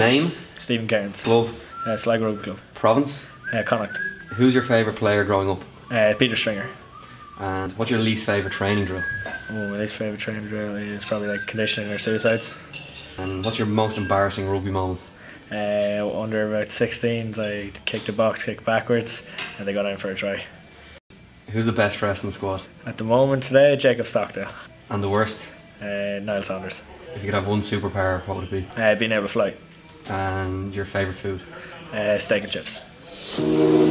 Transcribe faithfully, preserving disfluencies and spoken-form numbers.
Name? Stephen Cairns. Club? Uh, Sligo Rugby Club. Province? Uh, Connacht. Who's your favourite player growing up? Uh, Peter Stringer. And what's your least favourite training drill? Oh, my least favourite training drill is probably like conditioning or suicides. And what's your most embarrassing rugby moment? Uh, under about sixteens, I kicked a box kick backwards and they got in for a try. Who's the best dressed in the squad? At the moment today, Jacob Stockdale. And the worst? Uh, Niall Saunders. If you could have one superpower, what would it be? Uh, being able to fly. And your favourite food? Uh, steak and chips.